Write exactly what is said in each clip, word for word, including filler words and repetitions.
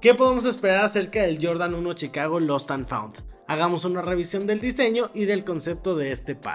¿Qué podemos esperar acerca del Jordan uno Chicago Lost and Found? Hagamos una revisión del diseño y del concepto de este par.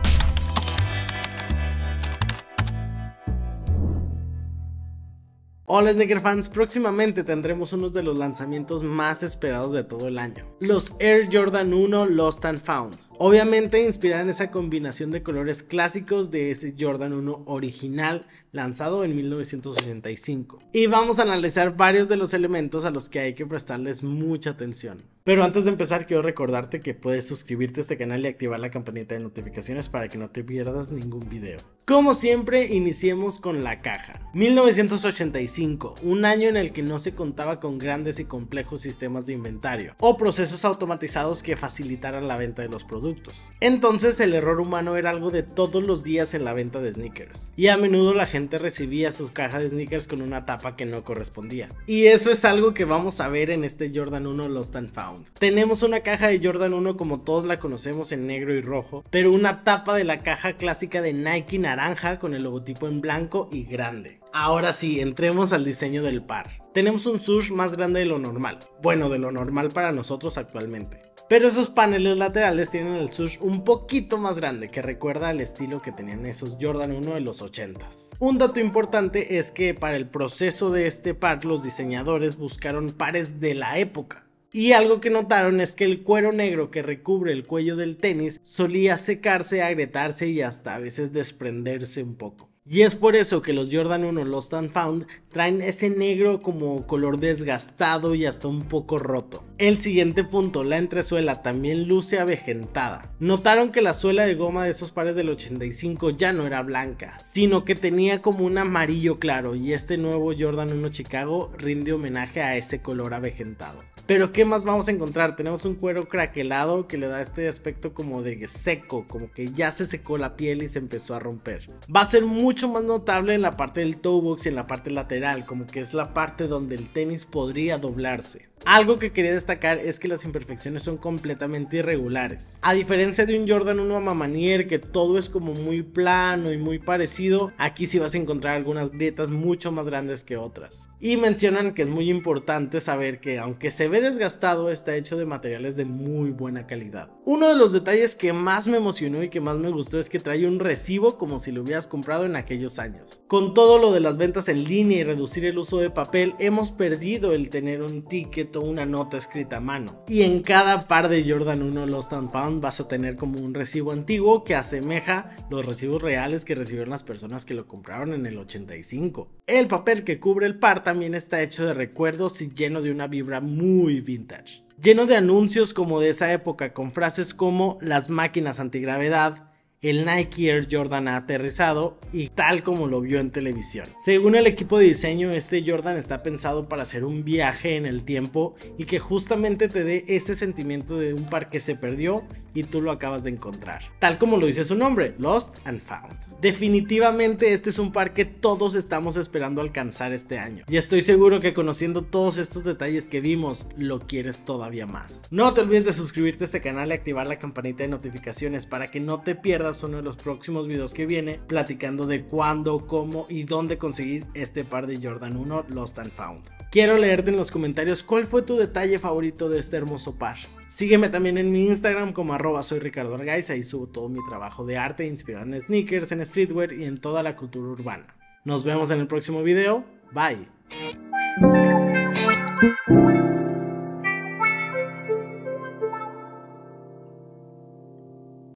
Hola sneaker fans, próximamente tendremos uno de los lanzamientos más esperados de todo el año, los Air Jordan uno Lost and Found. Obviamente inspirada en esa combinación de colores clásicos de ese Jordan uno original lanzado en mil novecientos ochenta y cinco. Y vamos a analizar varios de los elementos a los que hay que prestarles mucha atención. Pero antes de empezar quiero recordarte que puedes suscribirte a este canal y activar la campanita de notificaciones para que no te pierdas ningún video. Como siempre, iniciemos con la caja. mil novecientos ochenta y cinco, un año en el que no se contaba con grandes y complejos sistemas de inventario o procesos automatizados que facilitaran la venta de los productos. Entonces el error humano era algo de todos los días en la venta de sneakers, y a menudo la gente recibía su caja de sneakers con una tapa que no correspondía. Y eso es algo que vamos a ver en este Jordan uno Lost and Found. Tenemos una caja de Jordan uno como todos la conocemos en negro y rojo, pero una tapa de la caja clásica de Nike naranja con el logotipo en blanco y grande. Ahora sí, entremos al diseño del par. Tenemos un swoosh más grande de lo normal, bueno, de lo normal para nosotros actualmente. Pero esos paneles laterales tienen el swoosh un poquito más grande, que recuerda al estilo que tenían esos Jordan uno de los ochentas. Un dato importante es que para el proceso de este par los diseñadores buscaron pares de la época. Y algo que notaron es que el cuero negro que recubre el cuello del tenis solía secarse, agrietarse y hasta a veces desprenderse un poco. Y es por eso que los Jordan uno Lost and Found traen ese negro como color desgastado y hasta un poco roto. El siguiente punto, la entresuela también luce avejentada. Notaron que la suela de goma de esos pares del ochenta y cinco ya no era blanca, sino que tenía como un amarillo claro, y este nuevo Jordan uno Chicago rinde homenaje a ese color avejentado. Pero ¿qué más vamos a encontrar? Tenemos un cuero craquelado que le da este aspecto como de seco, como que ya se secó la piel y se empezó a romper. Va a ser mucho más notable en la parte del toe box y en la parte lateral, como que es la parte donde el tenis podría doblarse. Algo que quería destacar es que las imperfecciones son completamente irregulares. A diferencia de un Jordan uno Mamanier, que todo es como muy plano y muy parecido, aquí sí vas a encontrar algunas grietas mucho más grandes que otras. Y mencionan que es muy importante saber que aunque se ve desgastado, está hecho de materiales de muy buena calidad. Uno de los detalles que más me emocionó y que más me gustó es que trae un recibo como si lo hubieras comprado en aquellos años. Con todo lo de las ventas en línea y reducir el uso de papel, hemos perdido el tener un ticket o una nota escrita a mano. Y en cada par de Jordan uno Lost and Found vas a tener como un recibo antiguo que asemeja los recibos reales que recibieron las personas que lo compraron en el ochenta y cinco. El papel que cubre el par también está hecho de recuerdos y lleno de una vibra muy vintage. Lleno de anuncios como de esa época, con frases como las máquinas antigravedad, el Nike Air Jordan aterrizado y tal como lo vio en televisión. Según el equipo de diseño, este Jordan está pensado para hacer un viaje en el tiempo y que justamente te dé ese sentimiento de un par que se perdió y tú lo acabas de encontrar. Tal como lo dice su nombre, Lost and Found. Definitivamente este es un par que todos estamos esperando alcanzar este año. Y estoy seguro que conociendo todos estos detalles que vimos, lo quieres todavía más. No te olvides de suscribirte a este canal y activar la campanita de notificaciones para que no te pierdas uno de los próximos videos que viene platicando de cuándo, cómo y dónde conseguir este par de Jordan uno Lost and Found. Quiero leerte en los comentarios cuál fue tu detalle favorito de este hermoso par. Sígueme también en mi Instagram como arroba soy Ricardo Argaiz, ahí subo todo mi trabajo de arte inspirado en sneakers, en streetwear y en toda la cultura urbana. Nos vemos en el próximo video, bye.